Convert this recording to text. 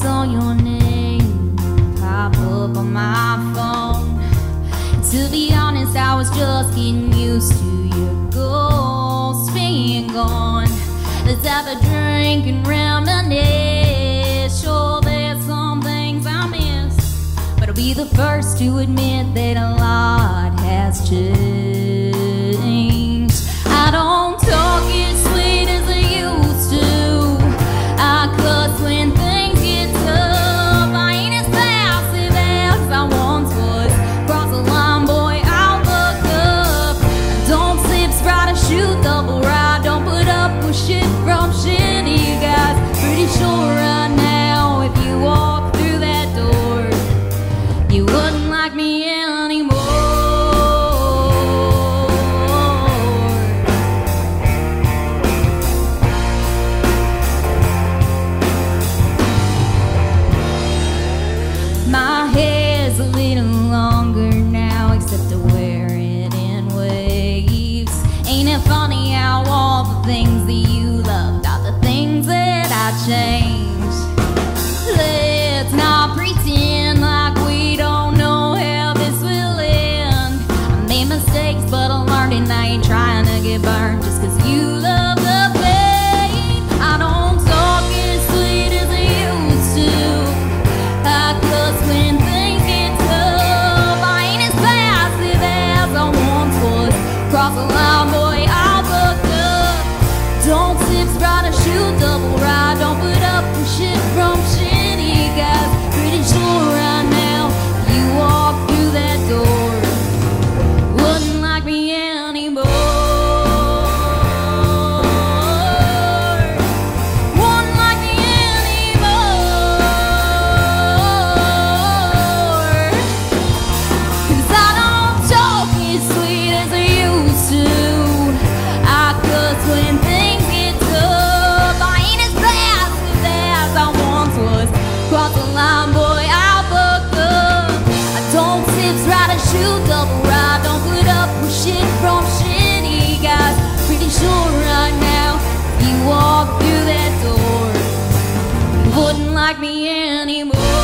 saw your name pop up on my phone. To be honest, I was just getting used to your ghost being gone. The type of drink and reminisce. Sure, there's some things I miss, but I'll be the first to admit that a lot has changed. I don't talk as sweet as I used to. I cuss when things get tough. I ain't as passive as I once was. Cross the line, boy, I'll look up. I don't sip Sprite or shoot double ride. Don't put up with shit from shitty guys. Pretty sure right now if you walk through that door, you wouldn't like me anymore. My hair's a little longer now, except I wear it in waves. Ain't it funny how all the things that you loved are the things that I changed? Let's not pretend like we don't know how this will end. I made mistakes, but I learned, and I ain't trying to get burned just cause you love the pain. I don't talk as sweet as I used to. I cuss when things get tough. I ain't as passive as I once was. Cross the line, boy, I'll look up. Don't sip Sprite or shoot double ride. Don't put up with shit from shitty guys. Pretty sure right now you walk through that door, wouldn't like me anymore. Wouldn't like me anymore. 'Cause I don't talk as sweet as I used to. I cuss when things get tough. I ain't as passive as I once was. Cross the line, boy, I'll buck up. I don't sip Sprite or shoot double ride. Don't put up with shit from shitty guys. Pretty sure right now you walk through that door, you wouldn't like me anymore.